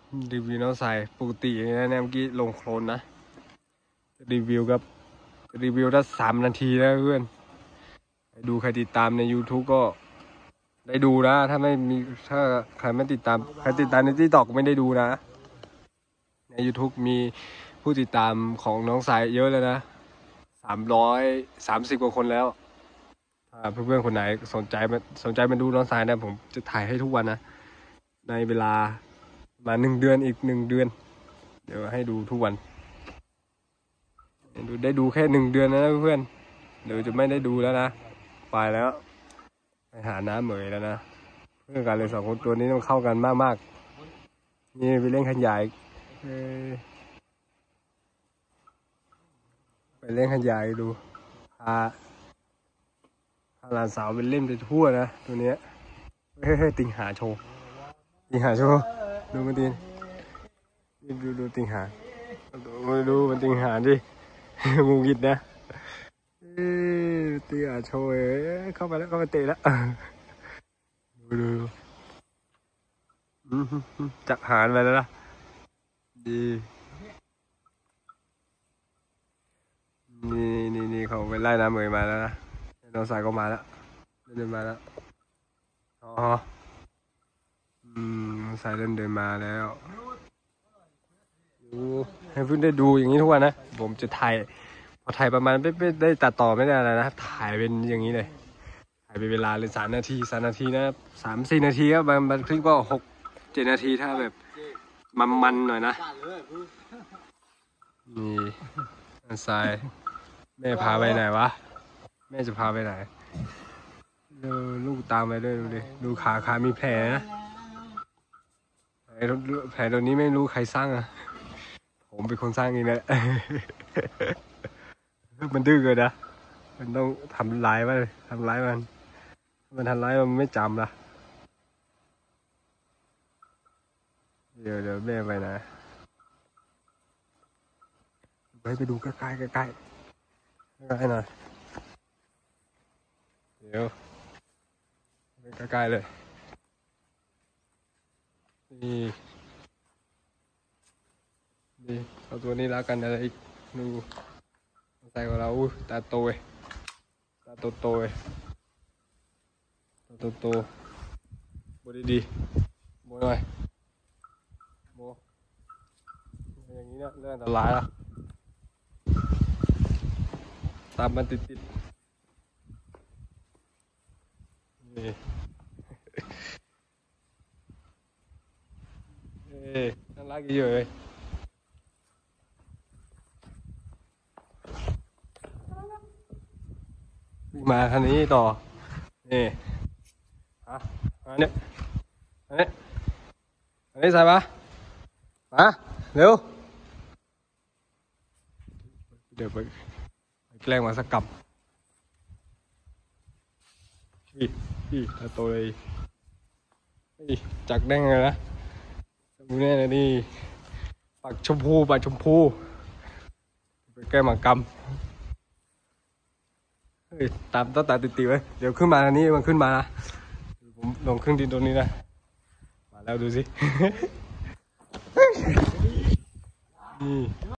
รีวิวน้องสายปกติอย่างนี้นะเมื่อกี้ลงโคลนนะรีวิวครับรีวิวได้3 นาทีแล้วเพื่อนดูใครติดตามใน YouTube ก็ได้ดูนะถ้าใครไม่ติดตามใครติดตามใน TikTok ไม่ได้ดูนะใน YouTube มีผู้ติดตามของน้องสายเยอะเลยนะ330 กว่าคนแล้วถ้าเพื่อนๆคนไหนสนใจมาดูน้องสายนะผมจะถ่ายให้ทุกวันนะในเวลามา1 เดือนอีก1 เดือนเดี๋ยวให้ดูทุกวันได้ดูแค่1 เดือนนะเพื่อนเดี๋ยวจะไม่ได้ดูแล้วนะไปแล้วไปหาน้ำเหมยแล้วนะเพื่อนกันเลย2 คนตัวนี้ต้องเข้ากันมากๆนี่ไปเล่นขยายไปเล่นขยายดูพาหลานสาวไปเล่นไปทั่วนะตัวเนี้ยเฮ้ยติงหาโชว์ดูมันตีนดูติงหาดูมันติงหาดิงูกิดนะติงหาโชว์เข้าไปแล้วเข้าไปเตะแล้วดูจับหางไปแล้วนะดีนี่เขาไปไล่น้ำเหมยมาแล้วนะน้องสายก็มาแล้วเดินมาแล้วอ๋อสายเดินมาแล้วดูให้เพื่อนได้ดูอย่างนี้ทุกวันนะผมจะถ่ายพอถ่ายประมาณไม่ได้ตัดต่อไม่ได้อะไรนะถ่ายเป็นอย่างนี้เลยถ่ายเป็นเวลาเลย3 นาทีนะ3-4 นาทีครับบางคลิปก็6-7 นาทีถ้าแบบมันหน่อยนะนี่สายแม่พาไปไหนวะแม่จะพาไปไหนลูกตามไปด้วยดูดิดูขามีแผลนะแผลตัวนี้ไม่รู้ใครสร้างอ่ะผมเป็นคนสร้างเองแหละมันดื้อเกินนะมันต้องทำร้ายมันทำร้ายมันไม่จำละเดี๋ยวแม่ไปนะไปดูใกล้หน่อยเดี๋ยวใกล้เลยนี่เอาตัวนี้แล้วกันอะไรอีกดูใส่กับเราตาโตโบดีโบหน่อยโบอย่างนี้เนี่ยเรื่องอันตรายละตามมันติดนี่น่ารักเยอะเลยมาคันนี้ต่อนี่อันนี้ใส่มาเร็วเดี๋ยวไปแกล้งมาสักกับถ้าโตเลยจักได้ไงนะดูแน่เลยนี่ปากชมพูไปแกล้งมากำตามต้นตาติดไว้เดี๋ยวขึ้นมาอันนี้มันขึ้นมานะผมลงเครื่องดินตรงนี้นะมาแล้วดูสินี่